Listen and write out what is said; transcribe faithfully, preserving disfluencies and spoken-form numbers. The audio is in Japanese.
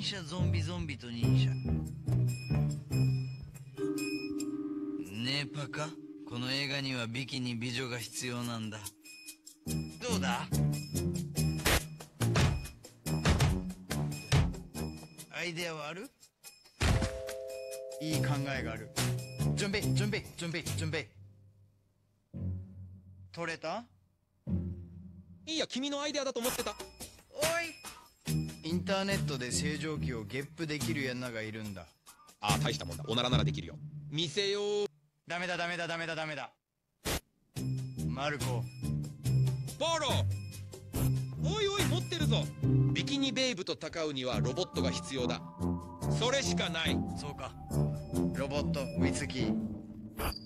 車ゾンビゾンビと忍者。ねえパカ、この映画にはビキニ美女が必要なんだ。どうだ？アイデアはある？いい考えがある。準備準備準備準備。取れた？ いや、君のアイデアだと思ってた。 おい、インターネットで清浄機をゲップできるやながいるんだ。 ああ、大したもんだ。おならならできるよ。見せよう。 ダメだダメだダメだダメだ。マルコ。 ポロ。おいおい、持ってるぞ。ビキニベイブと戦うにはロボットが必要だ。それしかない。 そうか。ロボットウィツキー。